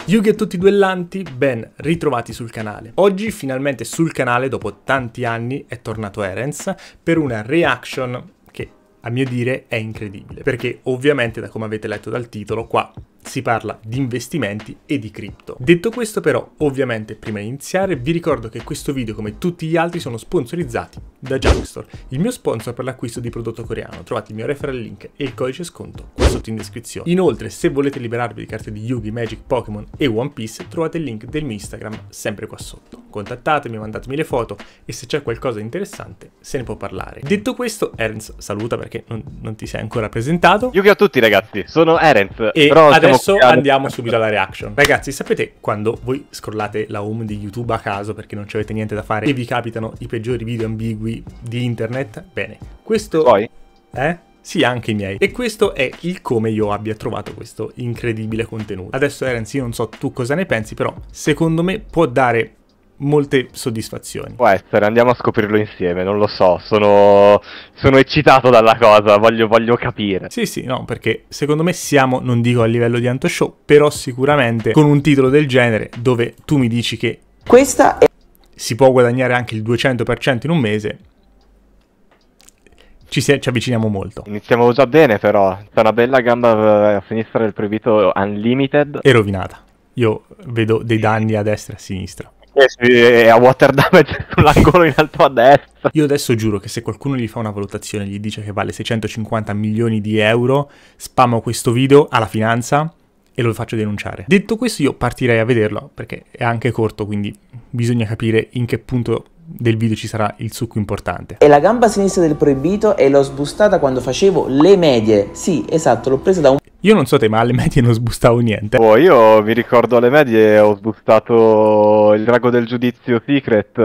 Yugi a tutti i duellanti, ben ritrovati sul canale. Oggi finalmente sul canale, dopo tanti anni, è tornato Erens per una reaction che, a mio dire, è incredibile. Perché ovviamente, da come avete letto dal titolo, qua si parla di investimenti e di cripto. Detto questo però, ovviamente, prima di iniziare, vi ricordo che questo video, come tutti gli altri, sono sponsorizzati da Junkstore, il mio sponsor per l'acquisto di prodotto coreano. Trovate il mio referral link e il codice sconto qua sotto in descrizione. Inoltre, se volete liberarvi di carte di Yugi, Magic, Pokémon e One Piece, trovate il link del mio Instagram sempre qua sotto. Contattatemi, mandatemi le foto e se c'è qualcosa di interessante se ne può parlare. Detto questo, Erens saluta perché non ti sei ancora presentato. Yugi a tutti ragazzi, sono Erens. E però adesso andiamo subito alla reaction. Ragazzi, sapete quando voi scrollate la home di YouTube a caso perché non ci avete niente da fare e vi capitano i peggiori video ambigui di internet? Bene, questo... Poi? Sì, anche i miei. E questo è il come io abbia trovato questo incredibile contenuto. Adesso Erens, io non so tu cosa ne pensi, però secondo me può dare molte soddisfazioni. Può essere, andiamo a scoprirlo insieme, non lo so, sono eccitato dalla cosa, voglio capire. Sì, no, perché secondo me siamo, non dico a livello di Anto Show, però sicuramente con un titolo del genere dove tu mi dici che questa è... si può guadagnare anche il 200% in un mese, ci avviciniamo molto. Iniziamo già bene però, c'è una bella gamba a sinistra del proibito Unlimited. È rovinata, io vedo dei danni a destra e a sinistra. E a water damage sull'angolo in alto a destra. Io adesso giuro che se qualcuno gli fa una valutazione e gli dice che vale 650 milioni di euro, spammo questo video alla finanza e lo faccio denunciare. Detto questo, io partirei a vederlo perché è anche corto, quindi bisogna capire in che punto del video ci sarà il succo importante. E la gamba sinistra del proibito e l'ho sbustata quando facevo le medie. Sì, esatto, l'ho presa da un... Io non so te, ma alle medie non sbustavo niente. Oh, io mi ricordo alle medie ho sbustato il drago del giudizio Secret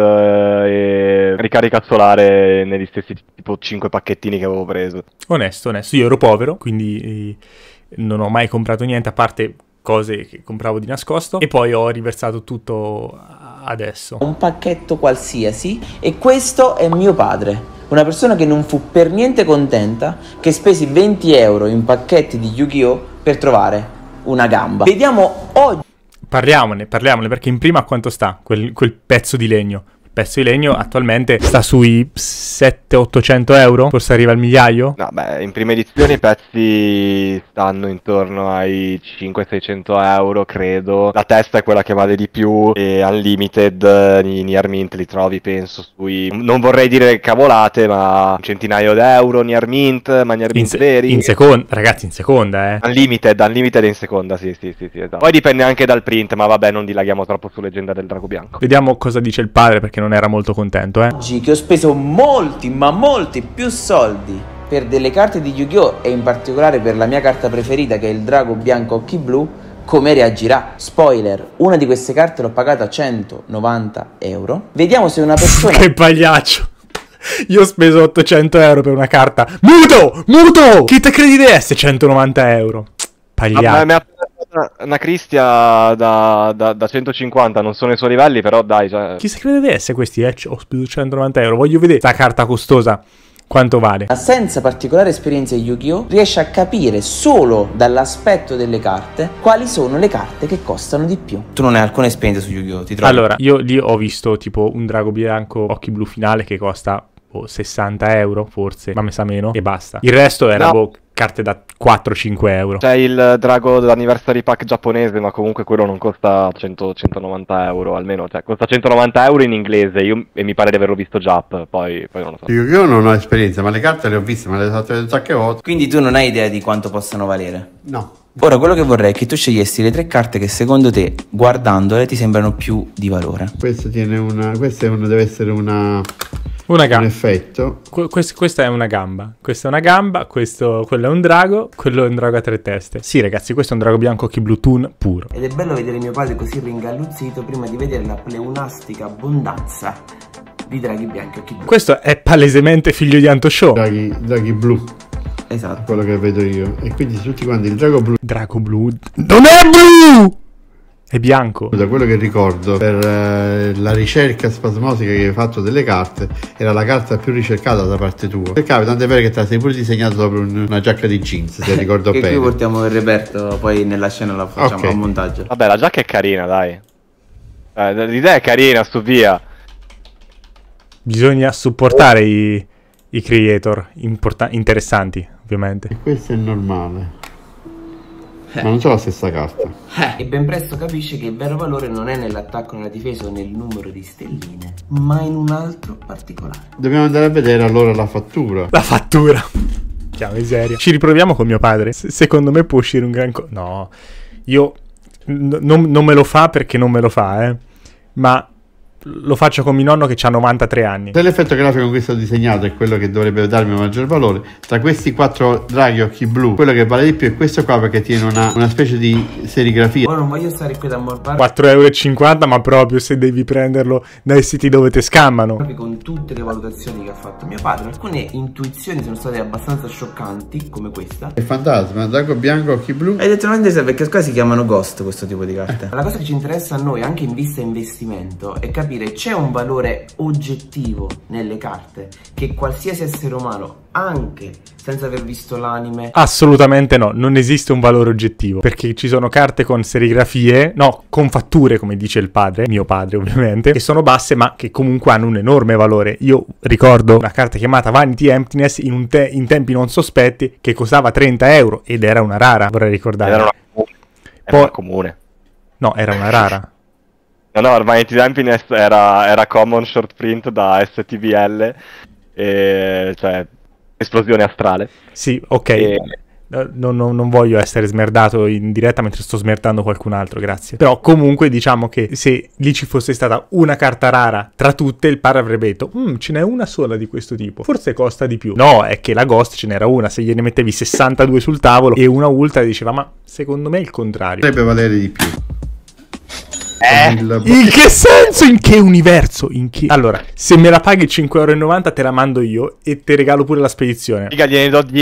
e ricarica solare negli stessi tipo 5 pacchettini che avevo preso. Onesto, io ero povero, quindi non ho mai comprato niente a parte cose che compravo di nascosto e poi ho riversato tutto adesso. Un pacchetto qualsiasi e questo è mio padre. Una persona che non fu per niente contenta che spesi 20 euro in pacchetti di Yu-Gi-Oh! Per trovare una gamba. Vediamo oggi. Parliamone, perché in prima quanto sta quel pezzo di legno? Il pezzo di legno attualmente sta sui 700-800 euro, forse arriva al migliaio? No, beh, in prima edizione i pezzi stanno intorno ai 500-600 euro, credo. La testa è quella che vale di più e Unlimited, i Near Mint li trovi, penso, sui... Non vorrei dire cavolate, ma un centinaio d'euro, Near Mint, ma Near Mint veri. In seconda, ragazzi, in seconda, Unlimited è in seconda, sì, esatto. Poi dipende anche dal print, ma vabbè, non dilaghiamo troppo su Leggenda del Drago Bianco. Vediamo cosa dice il padre, perché non era molto contento, Oggi che ho speso molti, ma molti più soldi per delle carte di Yu-Gi-Oh! E in particolare per la mia carta preferita che è il Drago Bianco Occhi Blu, come reagirà? Spoiler, una di queste carte l'ho pagata 190 euro. Vediamo se una persona... Che pagliaccio! Io ho speso 800 euro per una carta. Muto! Chi te credi di essere 190 euro? Pagliaccio. Mi ha una Cristia da 150, non sono ai suoi livelli, però dai. Cioè... Chi si crede di essere questi? Ho speso 190 euro. Voglio vedere sta carta costosa quanto vale. Senza particolare esperienza in Yu-Gi-Oh! Riesce a capire solo dall'aspetto delle carte quali sono le carte che costano di più. Tu non hai alcuna esperienza su Yu-Gi-Oh! Ti trovi? Allora, io lì ho visto tipo un Drago Bianco Occhi Blu finale che costa 60 euro forse, ma mi sa meno, e basta. Il resto era carte da 4-5 euro. C'è il Drago dell'Anniversary Pack giapponese, ma comunque quello non costa 190 euro, almeno, cioè costa 190 euro in inglese, e mi pare di averlo visto già, poi non lo so. Io non ho esperienza, ma le carte le ho viste, ma le ho fatte già che ho. Quindi tu non hai idea di quanto possano valere? No. Ora, quello che vorrei è che tu scegliessi le 3 carte che secondo te, guardandole, ti sembrano più di valore. Questa deve essere un effetto. Questa è una gamba. Questa è una gamba. Quello è un drago. Quello è un drago a 3 teste. Sì, ragazzi, questo è un Drago Bianco Occhi Blu Toon puro. Ed è bello vedere mio padre così ringalluzzito prima di vedere la pleonastica abbondanza di draghi bianchi Occhi Blu. Questo è palesemente figlio di Anto Show. Draghi blu. Esatto. Quello che vedo io. E quindi tutti quanti il drago blu. Drago blu. Non è blu! È bianco. Da quello che ricordo, per la ricerca spasmodica che hai fatto delle carte, era la carta più ricercata da parte tua. Peccato, tant'è vero che te la sei pure disegnato sopra una giacca di jeans, se ricordo Che bene. qui portiamo il reperto, poi nella scena la facciamo a montaggio. Vabbè, la giacca è carina, dai. L'idea è carina, sto via. Bisogna supportare i creator interessanti, ovviamente. E questo è normale. Ma non c'è la stessa carta. E ben presto capisce che il vero valore non è nell'attacco, nella difesa o nel numero di stelline, ma in un altro particolare. Dobbiamo andare a vedere allora la fattura. La fattura. Che miseria. Ci riproviamo con mio padre. Secondo me può uscire un gran no, io non me lo fa perché non me lo fa, ma lo faccio con mio nonno che ha 93 anni. Se l'effetto grafico con cui sto disegnato è quello che dovrebbe darmi un maggior valore, tra questi 4 draghi occhi blu, quello che vale di più è questo qua, perché tiene una specie di serigrafia. Ora non voglio stare qui ad ammorbare 4,50 €, ma proprio se devi prenderlo dai siti dove te scammano. con tutte le valutazioni che ha fatto mio padre. Alcune intuizioni sono state abbastanza scioccanti, come questa. Il fantasma, drago bianco occhi blu. Hai detto non interessa, perché qua si chiamano ghost questo tipo di carte. La cosa che ci interessa a noi, anche in vista investimento, è capire c'è un valore oggettivo nelle carte che qualsiasi essere umano, anche senza aver visto l'anime... Assolutamente no, non esiste un valore oggettivo, perché ci sono carte con serigrafie, no, con fatture, come dice il padre, mio padre ovviamente, che sono basse ma che comunque hanno un enorme valore. Io ricordo una carta chiamata Vanity Emptiness in tempi non sospetti che costava 30 € ed era una rara, vorrei ricordare. Era una comune. No, era una rara. No, ormai Emptiness era common short print da STVL, cioè esplosione astrale. Sì, ok. Non voglio essere smerdato in diretta mentre sto smerdando qualcun altro, grazie. Però comunque diciamo che se lì ci fosse stata una carta rara tra tutte, il padre avrebbe detto ce n'è una sola di questo tipo, forse costa di più. No, è che la Ghost ce n'era una, se gliene mettevi 62 sul tavolo e una ultra diceva ma secondo me è il contrario. Potrebbe valere di più. In che senso? In che universo? Allora, se me la paghi 5,90 € te la mando io e te regalo pure la spedizione. Figa, gliene do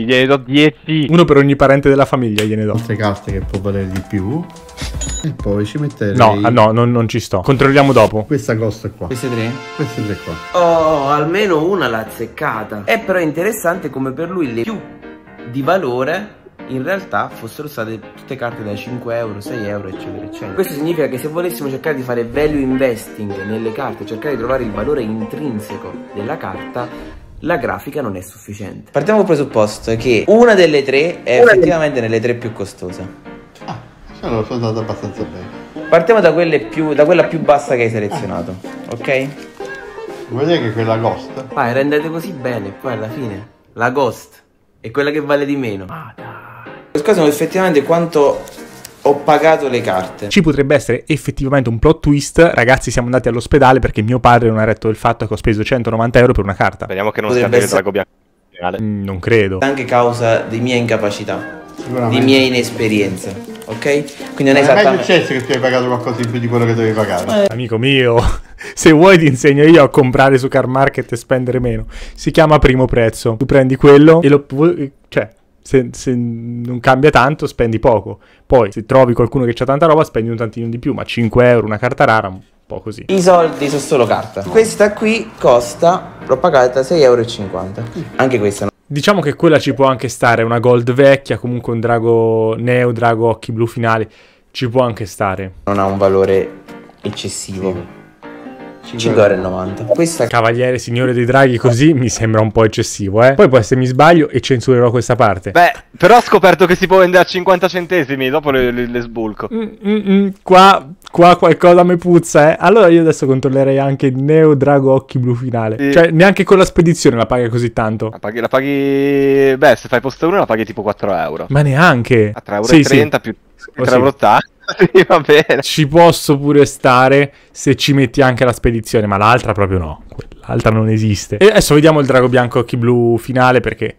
10. Uno per ogni parente della famiglia gliene do. Altre carte che può valere di più. E poi ci metterei... No, non ci sto. Controlliamo dopo. Questa costa qua. Queste tre? Queste 3 qua. Oh, almeno una l'ha azzeccata. È però interessante come per lui le più di valore in realtà fossero state tutte carte da 5 €, 6 €, eccetera eccetera. Questo significa che se volessimo cercare di fare value investing nelle carte, cercare di trovare il valore intrinseco della carta, la grafica non è sufficiente. Partiamo dal presupposto che una delle tre è effettivamente nelle tre più costose. Allora sono andato abbastanza bene. Partiamo da quella più bassa che hai selezionato, ok? Vuoi dire che quella Ghost? Vai, rendete così bene, poi alla fine la Ghost è quella che vale di meno. Scusami, effettivamente quanto ho pagato le carte. Ci potrebbe essere effettivamente un plot twist. Ragazzi, siamo andati all'ospedale perché mio padre non ha retto del fatto che ho speso 190 € per una carta. Speriamo che non Potrebbe sia il drago bianco. Non credo. Anche causa di mia incapacità, di mia inesperienza, ok? Quindi non è Non è mai esattamente... successo che tu hai pagato qualcosa in più di quello che dovevi pagare? Amico mio, se vuoi ti insegno io a comprare su Car Market e spendere meno. Si chiama primo prezzo. Tu prendi quello e lo... cioè... Se non cambia tanto spendi poco. Poi se trovi qualcuno che c'ha tanta roba spendi un tantino di più. Ma 5 € una carta rara, un po' così. I soldi sono solo carta. Questa qui costa, l'ho pagata 6,50 €. Anche questa no. Diciamo che quella ci può anche stare. Una gold vecchia, comunque un drago neo, drago occhi blu finali. Ci può anche stare. Non ha un valore eccessivo. 5,90 €. Questa Cavaliere signore dei draghi così mi sembra un po' eccessivo, Poi può essere mi sbaglio e censurerò questa parte. Beh, però ho scoperto che si può vendere a 50 centesimi, dopo le sbulco. Qua qualcosa mi puzza, Allora io adesso controllerei anche il neo drago occhi blu finale. Sì. Cioè neanche con la spedizione la paga così tanto. La paghi... Beh, se fai posto 1 la paghi tipo 4 €. Ma neanche. A 3,30 € più 3,80 €. Sì, va bene. Ci posso pure stare se ci metti anche la spedizione, ma l'altra proprio no. L'altra non esiste. E adesso vediamo il drago bianco occhi blu finale perché...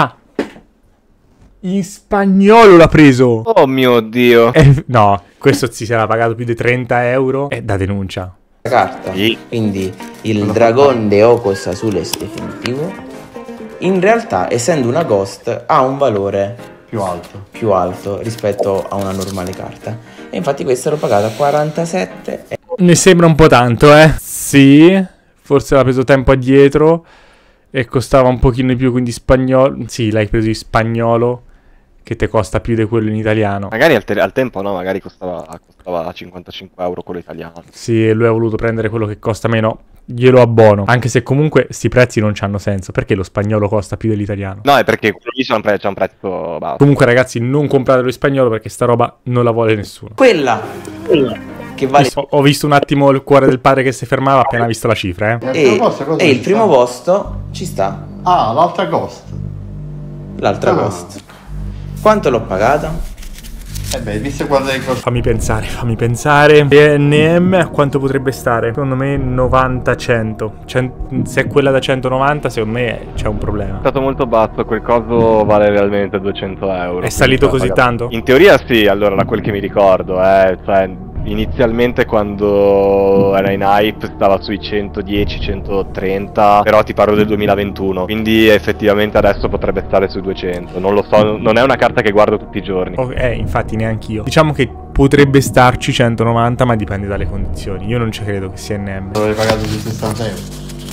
in spagnolo l'ha preso. Oh mio Dio. No, questo si sarà pagato più di 30 € e da denuncia. carta. Sì. Quindi il Dragón de Ojos Azules definitivo, in realtà essendo una ghost ha un valore più alto rispetto a una normale carta. E infatti questa l'ho pagata 47 euro. Mi sembra un po' tanto, eh? Sì, forse l'ha preso tempo addietro e costava un pochino di più, quindi spagnolo. Sì, l'hai preso in spagnolo, che te costa più di quello in italiano. Magari al tempo no, magari costava 55 euro quello italiano. Sì, e lui ha voluto prendere quello che costa meno. Glielo abbono. Anche se comunque sti prezzi non c'hanno senso. Perché lo spagnolo costa più dell'italiano? No, è perché quello lì c'è un prezzo basso. Comunque ragazzi, non compratelo in spagnolo perché sta roba non la vuole nessuno. Quella che vale. Ho visto un attimo il cuore del padre che si fermava appena visto la cifra, E il primo posto ci sta. Ah, l'altra cost. L'altra cost. Quanto l'ho pagata? Beh, visto quando è cost. Fammi pensare. NM a quanto potrebbe stare? Secondo me 90-100. Se è quella da 190, secondo me c'è un problema. È stato molto basso, quel coso vale realmente 200 euro. È salito così tanto? In teoria sì, allora da quel che mi ricordo, cioè inizialmente quando era in hype stava sui 110-130, però ti parlo del 2021, quindi effettivamente adesso potrebbe stare sui 200, non lo so, non è una carta che guardo tutti i giorni. Infatti neanch'io. Diciamo che potrebbe starci 190, ma dipende dalle condizioni. Io non ci credo che sia NM. L'avrei pagato di 60 euro.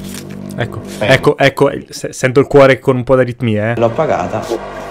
Ecco, sento il cuore con un po' di aritmie, L'ho pagata.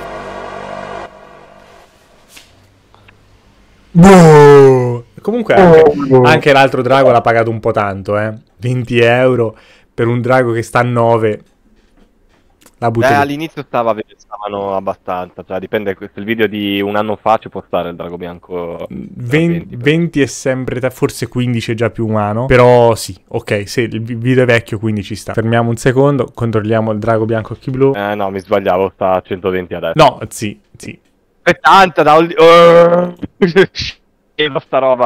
Boh! Comunque anche l'altro drago l'ha pagato un po' tanto, 20 euro per un drago che sta a 9. La butto lì. All'inizio stavano abbastanza, cioè dipende, se il video di un anno fa ci può stare il drago bianco. 20 è sempre, forse 15 è già più umano, però sì, ok, se il video è vecchio quindi ci sta. Fermiamo un secondo, controlliamo il drago bianco occhi blu. No, mi sbagliavo, sta a 120 adesso. No, sì. 70 da sta roba.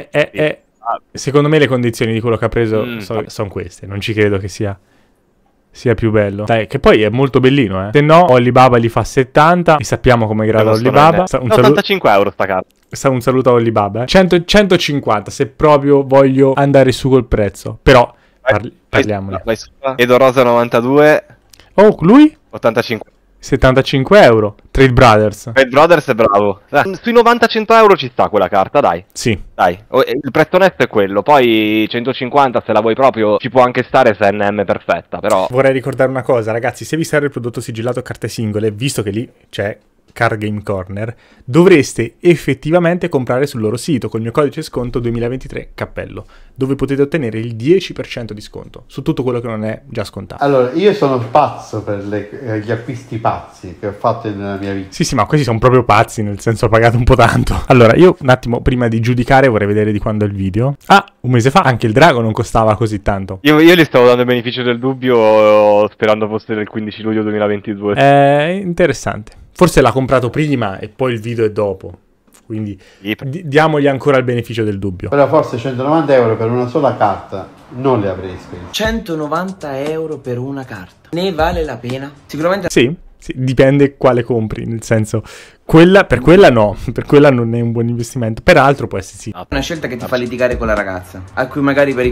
Secondo me le condizioni di quello che ha preso sono queste. Non ci credo che sia più bello. Dai, che poi è molto bellino, Se no, Olibaba gli fa 70. E sappiamo come grada Olibaba. 85 euro sta carta. Un saluto a Olibaba. 150 se proprio voglio andare su col prezzo. Però parliamone. Vai su. Edo Rosa 92. Oh, lui? 85. 75 euro. Trade Brothers. Trade Brothers è bravo. Sui 90-100 euro ci sta quella carta, dai. Sì. Dai, il prezzo netto è quello. Poi 150 se la vuoi proprio ci può anche stare se è NM perfetta, però. Vorrei ricordare una cosa, ragazzi. Se vi serve il prodotto sigillato a carte singole, visto che lì c'è Card Game Corner, dovreste effettivamente comprare sul loro sito col mio codice sconto 2023 cappello, dove potete ottenere il 10% di sconto su tutto quello che non è già scontato. Allora, io sono pazzo per gli acquisti pazzi che ho fatto nella mia vita. Sì, ma questi sono proprio pazzi, nel senso ho pagato un po' tanto. Allora, io un attimo prima di giudicare vorrei vedere di quando è il video. Un mese fa anche il drago non costava così tanto. Io gli stavo dando il beneficio del dubbio sperando fosse del 15 luglio 2022. È interessante. Forse l'ha comprato prima e poi il video è dopo. Quindi diamogli ancora il beneficio del dubbio. Però forse 190 euro per una sola carta non le avrei spese. 190 euro per una carta. Ne vale la pena? Sicuramente. Sì, dipende quale compri. Nel senso, per quella no. Per quella non è un buon investimento. Per altro può essere sì. Una scelta che ti fa litigare con la ragazza, a cui magari per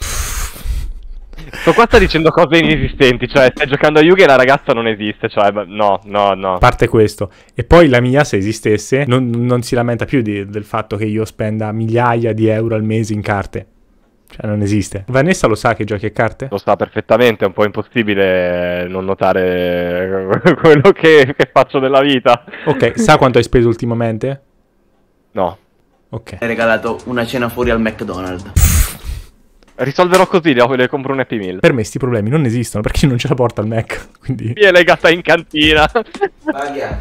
Sto qua sta dicendo cose inesistenti, cioè stai giocando a Yugi e la ragazza non esiste, cioè no. A parte questo. E poi la mia, se esistesse, non si lamenta più del fatto che io spenda migliaia di euro al mese in carte. Cioè non esiste. Vanessa lo sa che giochi a carte? Lo sa perfettamente, è un po' impossibile non notare quello che faccio nella vita. Ok, sa quanto hai speso ultimamente? No. Ok. hai regalato una cena fuori al McDonald's. Risolverò così, le compro un Happy Meal. Per me sti problemi non esistono perché non ce la porta al Mac, quindi. Mi è legata in cantina. Paghiamo.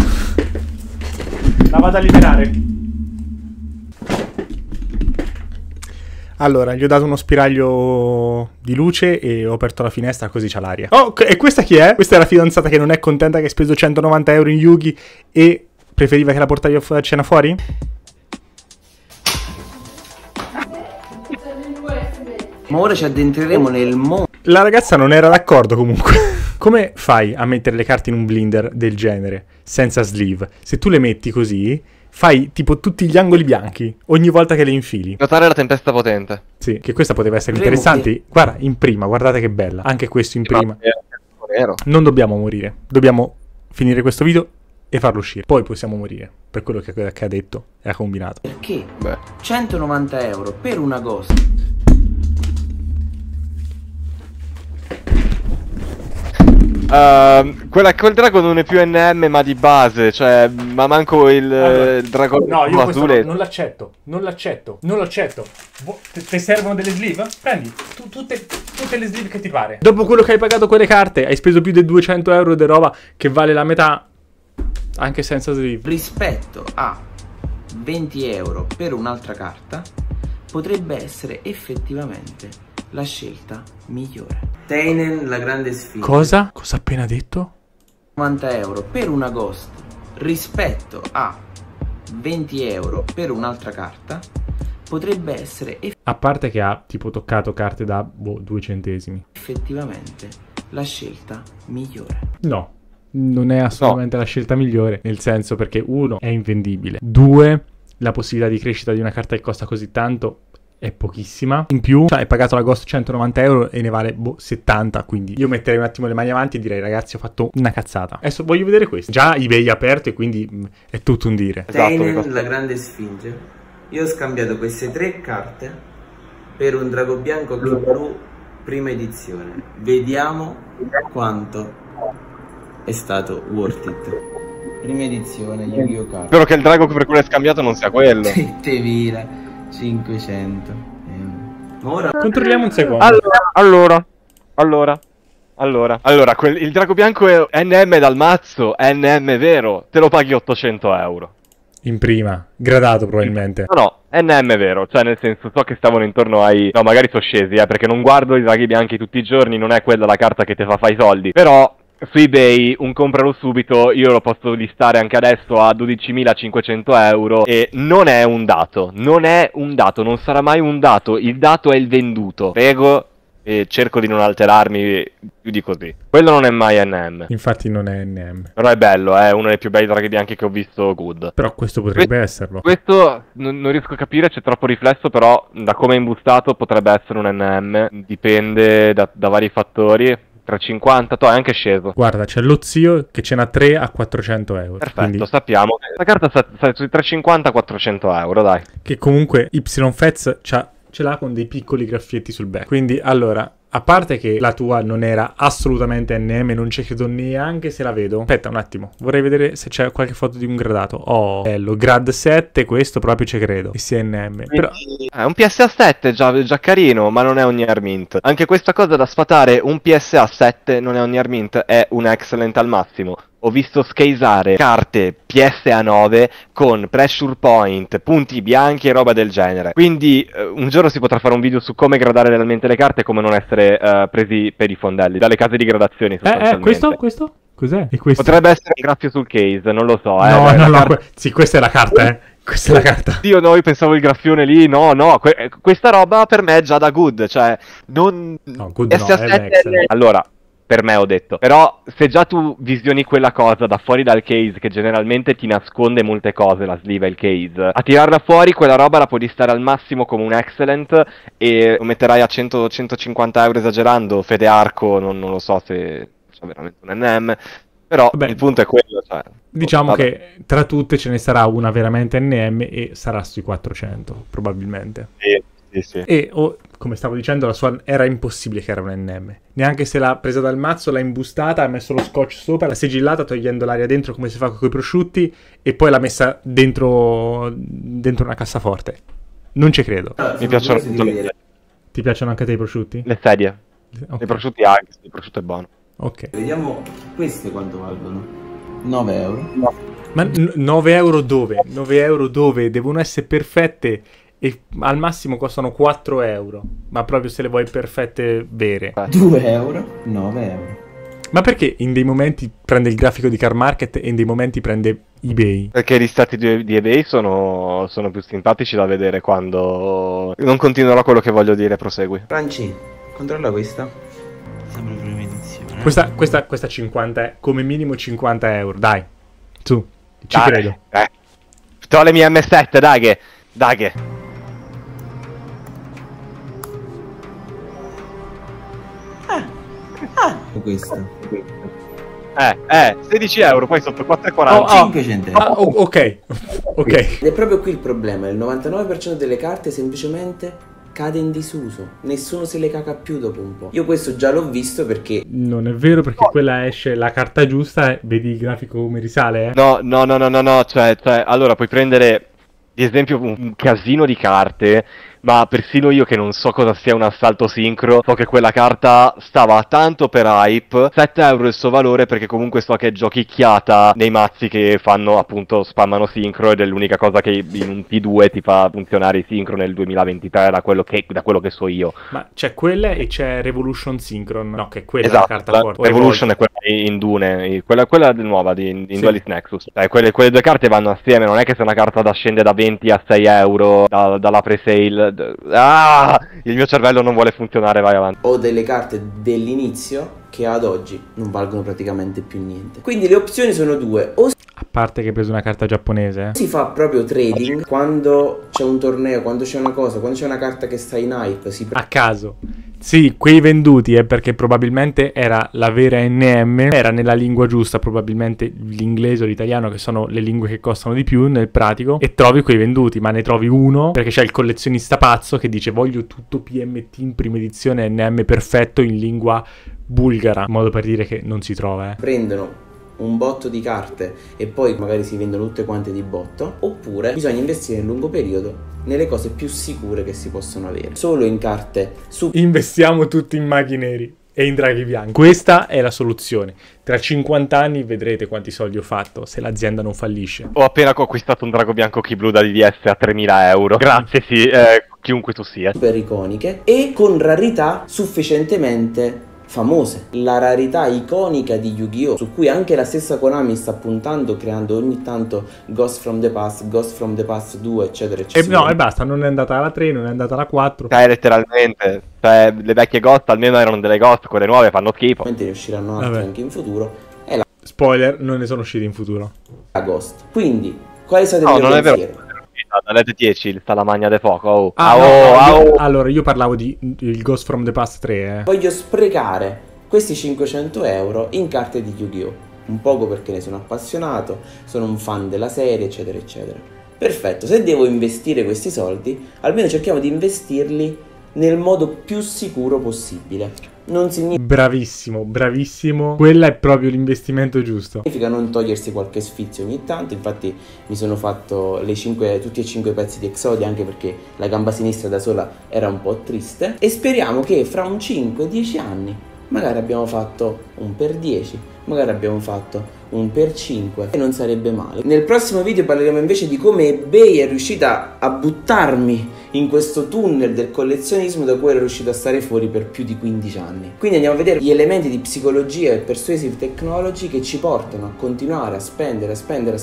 La vado a liberare. Allora, gli ho dato uno spiraglio di luce e ho aperto la finestra così c'ha l'aria. Oh, e questa chi è? Questa è la fidanzata che non è contenta che hai speso 190 euro in Yugi e preferiva che la portavi a cena fuori? Ma ora ci addentreremo nel mondo. La ragazza non era d'accordo comunque. Come fai a mettere le carte in un blinder del genere, senza sleeve? Se tu le metti così, fai tipo tutti gli angoli bianchi, ogni volta che le infili. Notare la tempesta potente. Sì, che questa poteva essere interessante. Guarda, in prima, guardate che bella. Anche questo in prima. Non dobbiamo morire. Dobbiamo finire questo video e farlo uscire. Poi possiamo morire per quello che ha detto e ha combinato. Perché? Beh. 190 euro per una Ghost. Quel drago non è più NM ma di base, cioè, ma manco il drago No, io questo azule. non l'accetto, non l'accetto, non lo accetto. Ti servono delle sleeve? Prendi tutte le sleeve che ti pare. Dopo quello che hai pagato quelle carte, hai speso più di 200 euro di roba che vale la metà, anche senza sleeve. Rispetto a 20 euro per un'altra carta, potrebbe essere effettivamente la scelta migliore. Teinen, la grande sfida. Cosa? Cosa ha appena detto? 90 euro per una Ghost rispetto a 20 euro per un'altra carta potrebbe essere A parte che ha tipo toccato carte da 2 centesimi. effettivamente la scelta migliore. No, non è assolutamente la scelta migliore, nel senso perché 1 è invendibile, 2 la possibilità di crescita di una carta che costa così tanto è pochissima. In più, cioè, hai pagato la Ghost 190 euro e ne vale 70, quindi io metterei un attimo le mani avanti e direi ragazzi ho fatto una cazzata. Adesso voglio vedere questo. Già eBay è aperto e quindi è tutto un dire. Teinen, la grande sfinge. Io ho scambiato queste 3 carte per un drago bianco che blu prima edizione. Vediamo quanto è stato worth it. Prima edizione, Yu-Gi-Oh! Card. Spero che il drago per cui l'hai scambiato non sia quello. 7500 euro. Ora Controlliamo un secondo. Allora, il drago bianco è NM dal mazzo, è NM vero, te lo paghi 800 euro. In prima, gradato probabilmente. No, NM vero, cioè nel senso so che stavano intorno ai... No, magari sono scesi, perché non guardo i draghi bianchi tutti i giorni, non è quella la carta che te fa fare i soldi. Però su eBay un compralo subito, io lo posso listare anche adesso a 12.500 euro e non è un dato, non sarà mai un dato, il dato è il venduto. Prego, e cerco di non alterarmi più di così. Quello non è mai NM. Infatti non è NM. Però è bello, è uno dei più bei draghi bianchi che ho visto good. Però questo potrebbe esserlo. Questo non riesco a capire, c'è troppo riflesso, però da come è imbustato potrebbe essere un NM. Dipende da vari fattori. 350, è anche sceso. Guarda, c'è lo zio che ce n'ha 3 a 400 euro. Perfetto, Quindi... sappiamo. La carta sta sui 350-400 euro, dai. Che comunque YFETS ce l'ha con dei piccoli graffietti sul back. Quindi, allora, a parte che la tua non era assolutamente NM, non ci credo neanche se la vedo. Aspetta un attimo, vorrei vedere se c'è qualche foto di un gradato. Oh, bello, grad 7, questo proprio ci credo. E sia NM. Però... È un PSA 7 già carino, ma non è un Near Mint. Anche questa cosa da sfatare, un PSA 7 non è un Near Mint, è un Excellent al massimo. Ho visto scasare carte PSA 9 con pressure point, punti bianchi e roba del genere. Quindi un giorno si potrà fare un video su come gradare realmente le carte e come non essere presi per i fondelli dalle case di gradazioni sostanzialmente. Questo? Cos'è? E questo? Potrebbe essere un graffio sul case, non lo so. No, sì, questa è la carta, Questa è la carta. Io pensavo il graffione lì, no, questa roba per me è già da good, cioè non... No, good no, è allora, per me ho detto, però se già tu visioni quella cosa da fuori dal case, che generalmente ti nasconde molte cose, la sleeve e il case, a tirarla fuori quella roba la puoi listare al massimo come un excellent e lo metterai a 100-150 euro esagerando, Fede Arco, non lo so se c'è veramente un NM, però il punto è quello, cioè... Diciamo che tra tutte ce ne sarà una veramente NM e sarà sui 400, probabilmente. Sì. E come stavo dicendo, la sua era impossibile che era un NM. Neanche se l'ha presa dal mazzo, l'ha imbustata, ha messo lo scotch sopra, l'ha sigillata togliendo l'aria dentro come si fa con i prosciutti e poi l'ha messa dentro una cassaforte. Non ci credo. Mi piacciono molto Ti piacciono anche a te i prosciutti? le sedie. Okay. I prosciutti anche, il prosciutto è buono. Ok. Vediamo queste quanto valgono. 9 euro. No. Ma 9 euro dove? 9 euro dove? Devono essere perfette e al massimo costano 4 euro. Ma proprio se le vuoi perfette vere. 2 euro, 9 euro. Ma perché in dei momenti prende il grafico di Car Market e in dei momenti prende eBay? Perché gli stati di eBay sono più simpatici da vedere quando... Non continuerò quello che voglio dire, prosegui. Franci, controlla questa. Sembra prima edizione. Questa 50, come minimo 50 euro, dai. Su, ci credo. Sto le mie M7, dai che. Questo. 16 euro, poi sotto 4,40. Oh, 5 centesimi. Ok. Ok. Ed è proprio qui il problema, il 99% delle carte semplicemente cade in disuso, nessuno se le caga più dopo un po'. Io questo già l'ho visto perché Non è vero, perché quella esce la carta giusta, vedi il grafico come risale, No, cioè, allora puoi prendere, di esempio, un casino di carte, ma persino io che non so cosa sia un assalto sincro, so che quella carta stava tanto per hype, 7 euro il suo valore, perché comunque so che è giochicchiata nei mazzi che fanno, appunto, spammano sincro, ed è l'unica cosa che in un T2 ti fa funzionare i sincro nel 2023, da quello che so io. Ma c'è quella e c'è Revolution Synchron. No, che è quella la Esatto, carta la forte. Revolution è quella in Dune, quella nuova in Sì. Duelist Nexus. Quelle due carte vanno assieme, non è che se una carta scende da 20 a 6 euro dalla pre-sale. Il mio cervello non vuole funzionare, vai avanti. ho delle carte dell'inizio che ad oggi non valgono praticamente più niente. Quindi le opzioni sono due: o A parte che hai preso una carta giapponese. si fa proprio trading quando c'è un torneo, quando c'è una cosa, quando c'è una carta che sta in hype, si A caso. Sì, quei venduti è perché probabilmente era la vera NM, era nella lingua giusta, probabilmente l'inglese o l'italiano, che sono le lingue che costano di più nel pratico, e trovi quei venduti, ma ne trovi uno perché c'è il collezionista pazzo che dice voglio tutto PMT in prima edizione NM perfetto in lingua bulgara, in modo per dire che non si trova, prendono un botto di carte e poi magari si vendono tutte quante di botto, oppure bisogna investire nel lungo periodo nelle cose più sicure che si possono avere, solo in carte super Investiamo tutti in maghi neri e in draghi bianchi. Questa è la soluzione. Tra 50 anni vedrete quanti soldi ho fatto se l'azienda non fallisce. Ho appena acquistato un drago bianco Key Blue da DDS a 3.000 euro. Grazie, sì, chiunque tu sia. iconiche e con rarità sufficientemente famose. La rarità iconica di Yu-Gi-Oh! Su cui anche la stessa Konami sta puntando, creando ogni tanto Ghost from the Past 2, eccetera, E eccetera. no, e basta, non è andata alla 3, non è andata alla 4. Letteralmente. Cioè, le vecchie Ghost almeno erano delle Ghost, quelle nuove fanno schifo. Ne usciranno altre Vabbè. anche in futuro. È Spoiler, non ne sono usciti in futuro. la Ghost. Quindi, quali sono No, il mio non è vero. pensiero? Da LED 10, il Salamagna de Fuoco. Oh. Allora, io parlavo di il Ghost from the Past 3, Voglio sprecare questi 500 euro in carte di Yu-Gi-Oh! Un poco perché ne sono appassionato, sono un fan della serie, eccetera, eccetera. Perfetto, se devo investire questi soldi, almeno cerchiamo di investirli nel modo più sicuro possibile. Non significa Bravissimo, bravissimo. Quella è proprio l'investimento giusto. non togliersi qualche sfizio ogni tanto. Infatti mi sono fatto tutti e 5 pezzi di Exodia, anche perché la gamba sinistra da sola era un po' triste. E speriamo che fra un 5-10 anni magari abbiamo fatto un per 10, magari abbiamo fatto un per 5, e non sarebbe male. Nel prossimo video parleremo invece di come eBay è riuscita a buttarmi in questo tunnel del collezionismo da cui ero riuscito a stare fuori per più di 15 anni. Quindi andiamo a vedere gli elementi di psicologia e persuasive technology che ci portano a continuare a spendere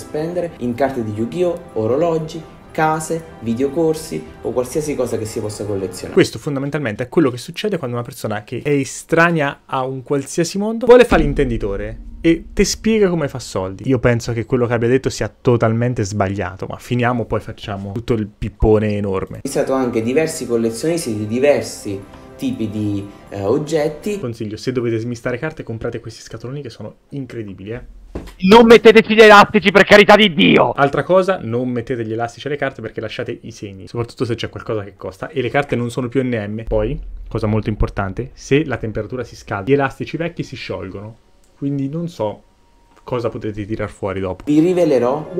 in carte di Yu-Gi-Oh!, orologi, case, videocorsi o qualsiasi cosa che si possa collezionare. Questo fondamentalmente è quello che succede quando una persona che è estranea a un qualsiasi mondo vuole fare l'intenditore e ti spiega come fa soldi. Io penso che quello che abbia detto sia totalmente sbagliato, ma finiamo, poi facciamo tutto il pippone enorme. Ho visto anche diversi collezionisti di diversi tipi di oggetti. Consiglio, se dovete smistare carte, comprate questi scatoloni che sono incredibili, Non metteteci gli elastici, per carità di Dio! Altra cosa, non mettete gli elastici alle carte perché lasciate i segni, soprattutto se c'è qualcosa che costa e le carte non sono più NM. Poi, cosa molto importante, se la temperatura si scalda, gli elastici vecchi si sciolgono, quindi non so cosa potete tirar fuori dopo. Vi rivelerò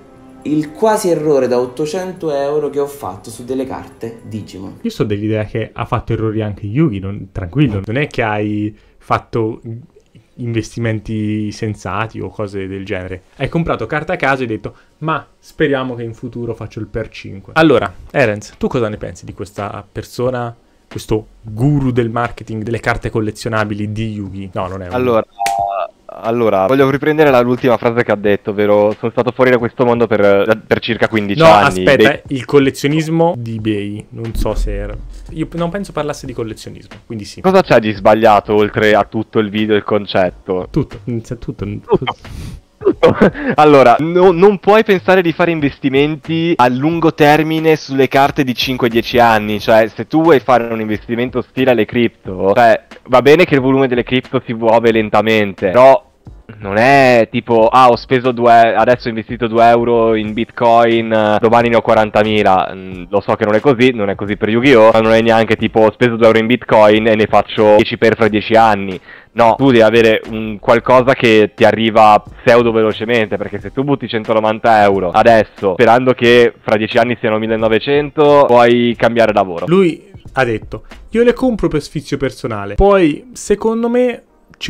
il quasi errore da 800 euro che ho fatto su delle carte Digimon. Io so dell'idea che ha fatto errori anche Yugi, tranquillo, non è che hai fatto investimenti sensati o cose del genere. Hai comprato carta a caso e hai detto ma speriamo che in futuro faccio il per 5. Allora, Erenz, tu cosa ne pensi di questa persona, questo guru del marketing delle carte collezionabili di Yugi? No, non è un... Allora, voglio riprendere l'ultima frase che ha detto, ovvero sono stato fuori da questo mondo per circa 15 No, anni. aspetta, il collezionismo di eBay, non so se era... Io non penso parlasse di collezionismo, quindi sì. Cosa c'è di sbagliato oltre a tutto il video e il concetto? Tutto. Allora, non puoi pensare di fare investimenti a lungo termine sulle carte di 5-10 anni. Cioè, se tu vuoi fare un investimento stile alle cripto, cioè, va bene che il volume delle cripto si muove lentamente, però non è tipo, ho speso adesso ho investito 2 euro in Bitcoin, domani ne ho 40.000. Lo so che non è così per Yu-Gi-Oh! Ma non è neanche tipo, ho speso 2 euro in Bitcoin e ne faccio 10 per fra 10 anni. No, tu devi avere un qualcosa che ti arriva pseudo velocemente, perché se tu butti 190 euro adesso, sperando che fra 10 anni siano 1900, puoi cambiare lavoro. Lui ha detto, io le compro per sfizio personale, poi secondo me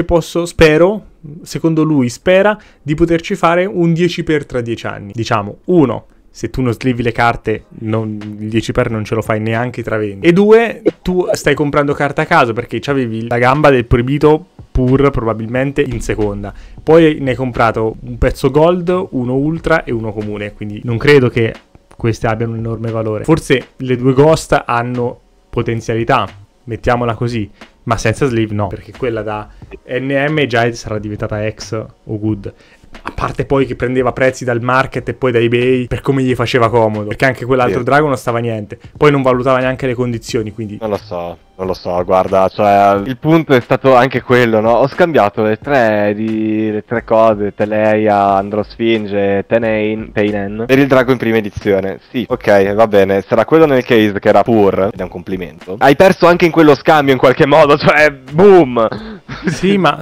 secondo lui spera di poterci fare un 10 per tra 10 anni. Diciamo, 1, se tu non slivi le carte, il 10 per non ce lo fai neanche tra 20. E 2, tu stai comprando carte a caso perché c'avevi la gamba del proibito pur probabilmente in seconda. Poi ne hai comprato un pezzo gold, uno ultra e uno comune, quindi non credo che queste abbiano un enorme valore. Forse le 2 ghost hanno potenzialità, mettiamola così, ma senza sleeve no, perché quella da NM già sarà diventata X o good. A parte poi che prendeva prezzi dal market e poi da eBay per come gli faceva comodo, perché anche quell'altro drago non stava niente, poi non valutava neanche le condizioni, quindi non lo so, guarda, cioè il punto è stato anche quello, no? Ho scambiato le tre cose, Teleia, Androsfinge e Teinen per il drago in prima edizione. Sì, ok, va bene, sarà quello nel case che era pur, ed è un complimento. Hai perso anche in quello scambio in qualche modo, cioè boom! Sì, ma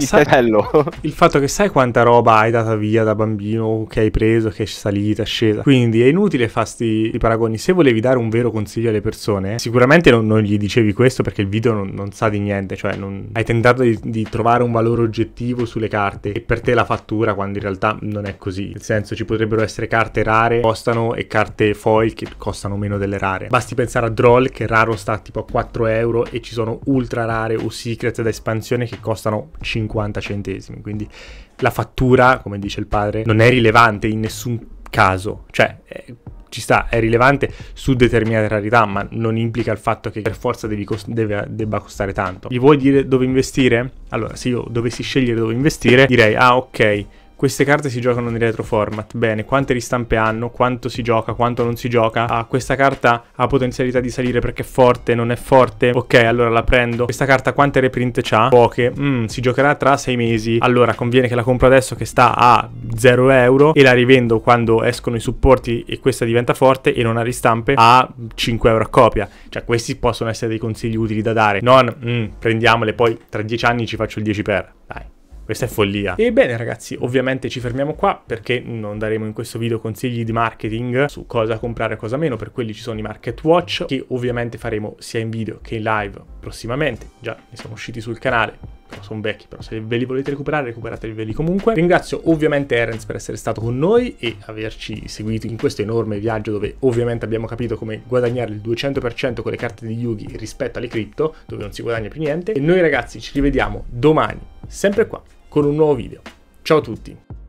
il fatto che sai quanta roba hai data via da bambino, che hai preso, che è salita, scesa. Quindi è inutile fare sti paragoni. Se volevi dare un vero consiglio alle persone, sicuramente non gli dicevi questo perché il video non sa di niente, cioè hai tentato di trovare un valore oggettivo sulle carte e per te la fattura, quando in realtà non è così. Nel senso, ci potrebbero essere carte rare costano e carte foil che costano meno delle rare. Basti pensare a Droll, che raro sta tipo a 4 euro, e ci sono ultra rare o secret da espansione che costano 50 centesimi, quindi la fattura, come dice il padre, non è rilevante in nessun caso, cioè ci sta, è rilevante su determinate rarità, ma non implica il fatto che per forza debba costare tanto. Gli vuoi dire dove investire? Allora, se io dovessi scegliere dove investire, direi, ok, queste carte si giocano in retro format. Bene, quante ristampe hanno? Quanto si gioca? Quanto non si gioca? Questa carta ha potenzialità di salire perché è forte? Non è forte? Ok, allora la prendo. Questa carta quante reprint c'ha? Poche. Si giocherà tra 6 mesi. Allora conviene che la compro adesso che sta a 0 euro e la rivendo quando escono i supporti e questa diventa forte e non ha ristampe a 5 euro a copia. Cioè questi possono essere dei consigli utili da dare. Non prendiamole, poi tra 10 anni ci faccio il 10 per. Dai. Questa è follia. E bene ragazzi, ovviamente ci fermiamo qua perché non daremo in questo video consigli di marketing su cosa comprare e cosa meno. Per quelli ci sono i Market Watch, che ovviamente faremo sia in video che in live prossimamente. Già ne sono usciti sul canale, però sono vecchi, però se ve li volete recuperare, recuperateveli comunque. Ringrazio ovviamente Erenz per essere stato con noi e averci seguito in questo enorme viaggio dove ovviamente abbiamo capito come guadagnare il 200% con le carte di Yugi rispetto alle cripto, dove non si guadagna più niente. E noi ragazzi ci rivediamo domani, sempre qua, con un nuovo video. Ciao a tutti!